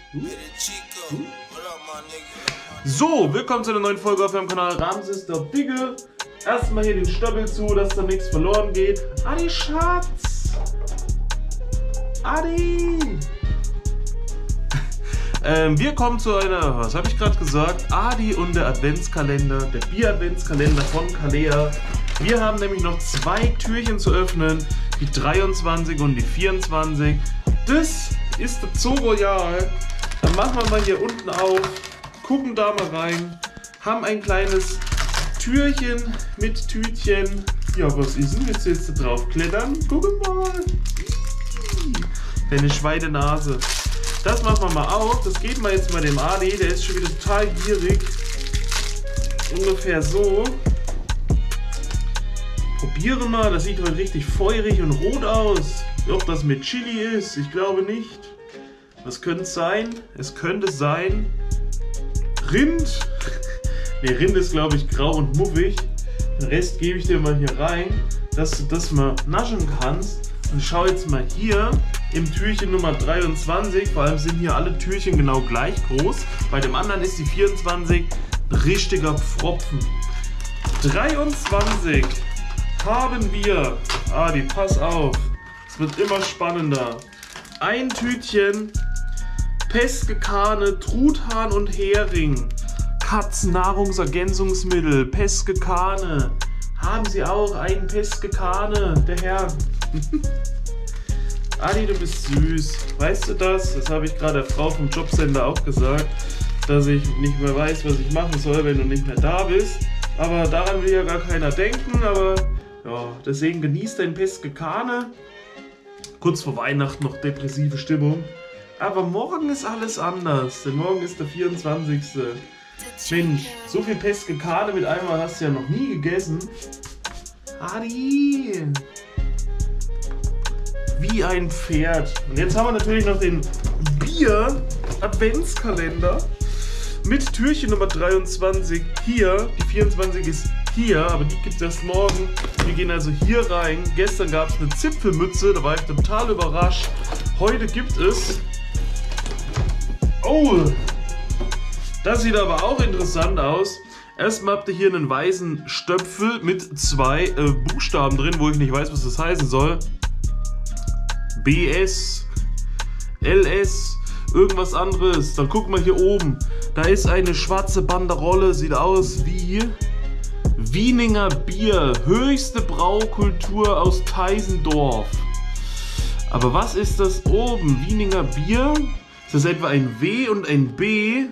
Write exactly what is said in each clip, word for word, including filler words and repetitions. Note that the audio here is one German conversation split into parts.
So, willkommen zu einer neuen Folge auf meinem Kanal Ramses der Bigge. Erstmal hier den Stöppel zu, dass da nichts verloren geht. Adi Schatz! Adi! ähm, wir kommen zu einer, was habe ich gerade gesagt? Adi und der Adventskalender, der Bier-Adventskalender von Kalea. Wir haben nämlich noch zwei Türchen zu öffnen, die dreiundzwanzig und die vierundzwanzig. Das ist der Zoo Royal. Dann machen wir mal hier unten auf, gucken da mal rein, haben ein kleines Türchen mit Tütchen. Ja, was ist denn? Willst du jetzt da drauf klettern? Guck mal. Deine Schweinenase. Das machen wir mal auf. Das geht mal jetzt mal dem Adi. Der ist schon wieder total gierig. Ungefähr so. Probieren mal. Das sieht heute richtig feurig und rot aus. Ob das mit Chili ist? Ich glaube nicht. Was könnte es sein? Es könnte sein Rind. Ne, Rind ist glaube ich grau und muffig. Den Rest gebe ich dir mal hier rein, dass du das mal naschen kannst. Und schau jetzt mal hier im Türchen Nummer dreiundzwanzig. Vor allem sind hier alle Türchen genau gleich groß. Bei dem anderen ist die vierundzwanzig richtiger Pfropfen. dreiundzwanzig haben wir. Adi, pass auf. Es wird immer spannender. Ein Tütchen Pescecane, Truthahn und Hering. Katzennahrungsergänzungsmittel, Pescecane. Haben Sie auch einen Pescecane, der Herr? Adi, du bist süß. Weißt du das? Das habe ich gerade der Frau vom Jobcenter auch gesagt, dass ich nicht mehr weiß, was ich machen soll, wenn du nicht mehr da bist. Aber daran will ja gar keiner denken. Aber ja, deswegen genießt dein Pescecane. Kurz vor Weihnachten noch depressive Stimmung. Aber morgen ist alles anders, denn morgen ist der vierundzwanzigste Mensch, so viel Pescecane mit einmal hast du ja noch nie gegessen. Adi! Wie ein Pferd. Und jetzt haben wir natürlich noch den Bier-Adventskalender mit Türchen Nummer dreiundzwanzig hier. Die vierundzwanzig ist hier, aber die gibt es erst morgen. Wir gehen also hier rein. Gestern gab es eine Zipfelmütze, da war ich total überrascht. Heute gibt es... Oh! Das sieht aber auch interessant aus. Erstmal habt ihr hier einen weißen Stöpfel mit zwei äh, Buchstaben drin, wo ich nicht weiß, was das heißen soll. B S, L S, irgendwas anderes. Dann guck mal hier oben. Da ist eine schwarze Banderole, sieht aus wie Wieninger Bier, höchste Braukultur aus Teisendorf. Aber was ist das oben? Wieninger Bier? Ist das etwa ein W und ein B?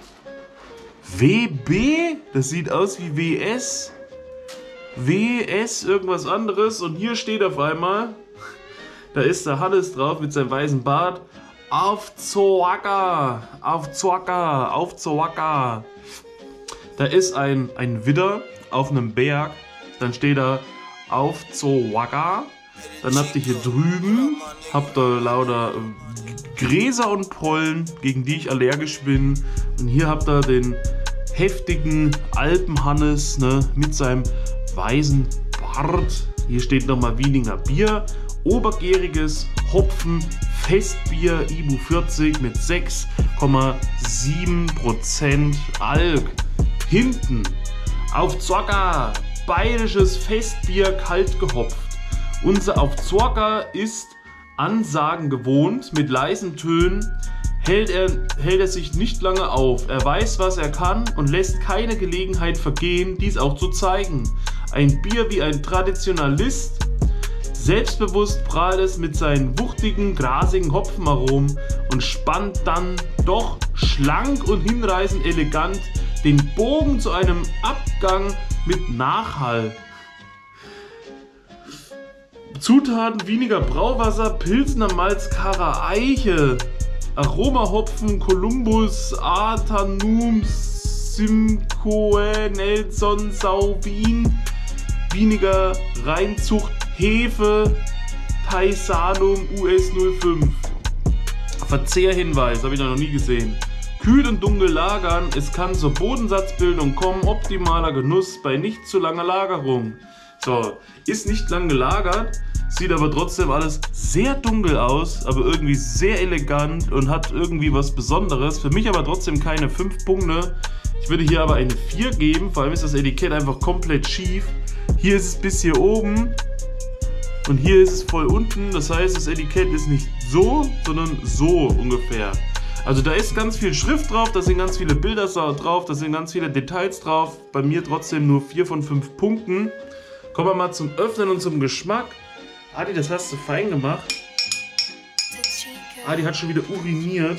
W B? Das sieht aus wie W S. W S, irgendwas anderes. Und hier steht auf einmal, da ist der Hannes drauf mit seinem weißen Bart. Auf zur Wacker, auf zur Wacker, auf zur Wacker. Da ist ein, ein Widder auf einem Berg. Dann steht da auf zur Wacker. Dann habt ihr hier drüben, habt ihr lauter Gräser und Pollen, gegen die ich allergisch bin. Und hier habt ihr den heftigen Alpenhannes, ne, mit seinem weißen Bart. Hier steht nochmal Wieninger Bier, obergäriges Hopfen, Festbier I B U vierzig mit sechs Komma sieben Prozent Alk. Hinten auf Zocker, bayerisches Festbier kalt gehopft. Unser auf Zocker ist Ansagen gewohnt, mit leisen Tönen hält er, hält er sich nicht lange auf. Er weiß, was er kann und lässt keine Gelegenheit vergehen, dies auch zu zeigen. Ein Bier wie ein Traditionalist, selbstbewusst prahlt es mit seinen wuchtigen, grasigen Hopfenaromen und spannt dann doch schlank und hinreißend elegant den Bogen zu einem Abgang mit Nachhall. Zutaten: Wieninger Brauwasser, Pilsner Malz, Kara Eiche, Aromahopfen, Columbus, Artanum, Simcoe, Nelson, Sauvin, Wieniger Reinzucht, Hefe, Thaisanum U S null fünf. Verzehrhinweis, habe ich noch nie gesehen. Kühl und dunkel lagern, es kann zur Bodensatzbildung kommen, optimaler Genuss bei nicht zu langer Lagerung. So, ist nicht lang gelagert, Sieht aber trotzdem alles sehr dunkel aus, aber irgendwie sehr elegant und hat irgendwie was Besonderes. Für mich aber trotzdem keine fünf Punkte. Ich würde hier aber eine vier geben, vor allem ist das Etikett einfach komplett schief. Hier ist es bis hier oben und hier ist es voll unten. Das heißt, das Etikett ist nicht so, sondern so ungefähr. Also da ist ganz viel Schrift drauf, da sind ganz viele Bilder drauf, da sind ganz viele Details drauf. Bei mir trotzdem nur vier von fünf Punkten. Kommen wir mal zum Öffnen und zum Geschmack. Adi, das hast du fein gemacht. Adi hat schon wieder uriniert.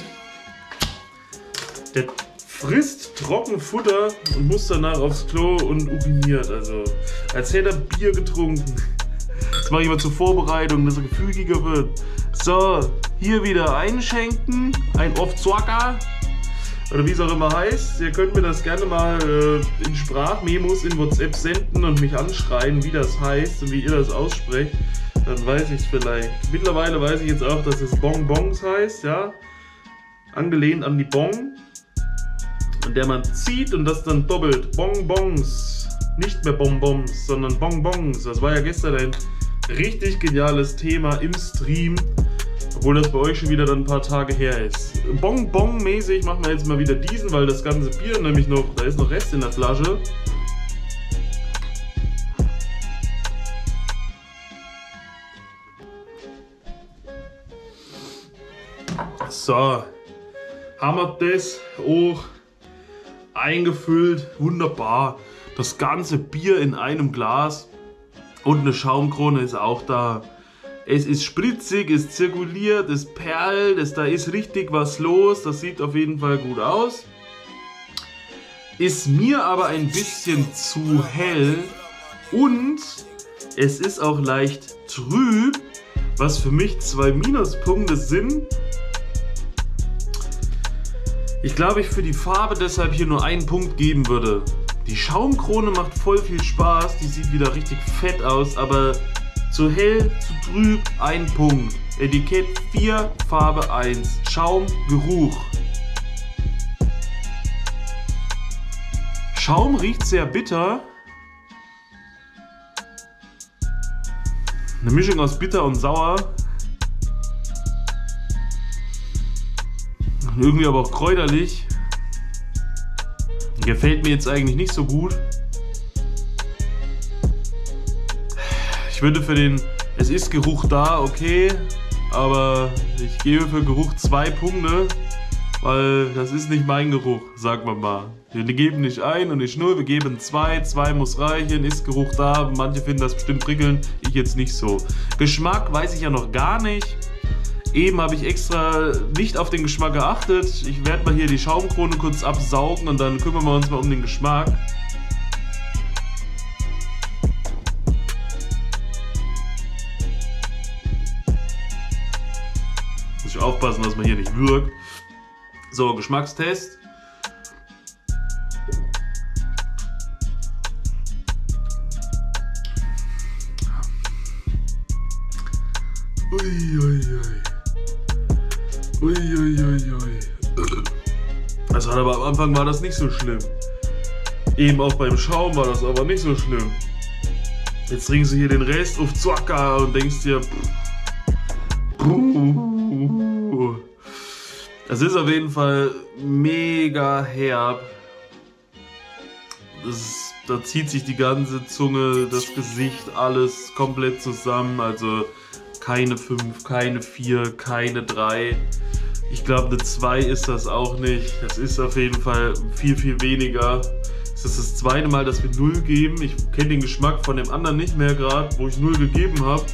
Der frisst Trockenfutter und muss danach aufs Klo und uriniert. Also, als hätte er Bier getrunken. Das mache ich mal zur Vorbereitung, dass er gefügiger wird. So, hier wieder einschenken. Ein Off-Zucker. Oder wie es auch immer heißt. Ihr könnt mir das gerne mal äh, in Sprachmemos in WhatsApp senden und mich anschreien, wie das heißt und wie ihr das aussprecht. Dann weiß ich es vielleicht. Mittlerweile weiß ich jetzt auch, dass es Bonbons heißt, ja. Angelehnt an die Bon. Und der man zieht und das dann doppelt. Bonbons. Nicht mehr Bonbons, sondern Bonbons. Das war ja gestern ein richtig geniales Thema im Stream. Obwohl das bei euch schon wieder dann ein paar Tage her ist. Bonbon-mäßig machen wir jetzt mal wieder diesen, weil das ganze Bier nämlich noch, da ist noch Rest in der Flasche. So, haben wir das auch eingefüllt, wunderbar. Das ganze Bier in einem Glas und eine Schaumkrone ist auch da. Es ist spritzig, es zirkuliert, es perlt, es, da ist richtig was los. Das sieht auf jeden Fall gut aus. Ist mir aber ein bisschen zu hell und es ist auch leicht trüb, was für mich zwei Minuspunkte sind. Ich glaube, ich für die Farbe deshalb hier nur einen Punkt geben würde. Die Schaumkrone macht voll viel Spaß, die sieht wieder richtig fett aus, aber zu hell, zu trüb, ein Punkt. Etikett vier, Farbe eins. Schaum, Geruch. Schaum riecht sehr bitter. Eine Mischung aus bitter und sauer. Irgendwie aber auch kräuterlich. Gefällt mir jetzt eigentlich nicht so gut. Ich würde für den, es ist Geruch da, okay, aber ich gebe für Geruch zwei Punkte, weil das ist nicht mein Geruch, sagen wir mal. Wir geben nicht ein und nicht null, wir geben zwei, zwei muss reichen, ist Geruch da, manche finden das bestimmt prickelnd, ich jetzt nicht so. Geschmack weiß ich ja noch gar nicht. Eben habe ich extra nicht auf den Geschmack geachtet. Ich werde mal hier die Schaumkrone kurz absaugen und dann kümmern wir uns mal um den Geschmack. Muss ich aufpassen, dass man hier nicht wirkt. So, Geschmackstest. Uiuiui. Uiuiui. Also aber am Anfang war das nicht so schlimm. Eben auch beim Schaum war das aber nicht so schlimm. Jetzt trinkst du hier den Rest auf Zucker und denkst dir, das ist auf jeden Fall mega herb. Das, da zieht sich die ganze Zunge, das Gesicht, alles komplett zusammen. Also keine fünf, keine vier, keine drei. Ich glaube, eine zwei ist das auch nicht. Das ist auf jeden Fall viel, viel weniger. Das ist das zweite Mal, dass wir null geben. Ich kenne den Geschmack von dem anderen nicht mehr gerade, wo ich null gegeben habe.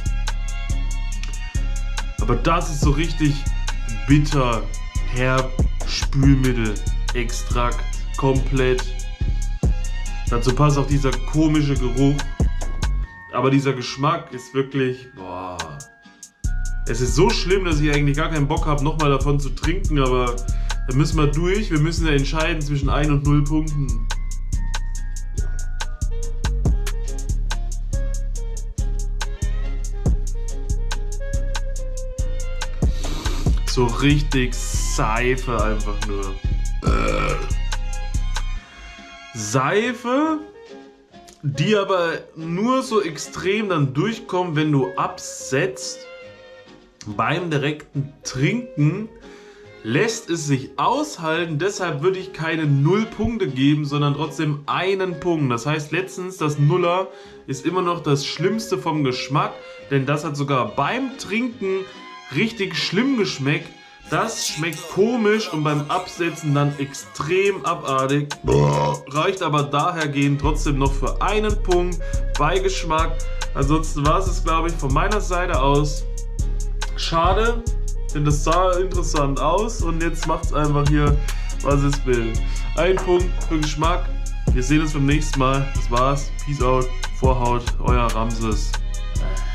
Aber das ist so richtig bitter, herb, Spülmittel, Extrakt, komplett. Dazu passt auch dieser komische Geruch. Aber dieser Geschmack ist wirklich, boah. Es ist so schlimm, dass ich eigentlich gar keinen Bock habe, nochmal davon zu trinken, aber da müssen wir durch. Wir müssen ja entscheiden zwischen ein und null Punkten. So richtig Seife einfach nur. Äh. Seife, die aber nur so extrem dann durchkommen, wenn du absetzt. Beim direkten Trinken lässt es sich aushalten, deshalb würde ich keine null Punkte geben, sondern trotzdem einen Punkt. Das heißt letztens, das Nuller ist immer noch das Schlimmste vom Geschmack, denn das hat sogar beim Trinken richtig schlimm geschmeckt. Das schmeckt komisch und beim Absetzen dann extrem abartig. Reicht aber dahergehend trotzdem noch für einen Punkt bei Geschmack. Ansonsten war es, glaube ich, von meiner Seite aus. Schade, denn das sah interessant aus und jetzt macht es einfach hier, was es will. Ein Punkt für Geschmack. Wir sehen uns beim nächsten Mal. Das war's. Peace out. Vorhaut. Euer Ramses.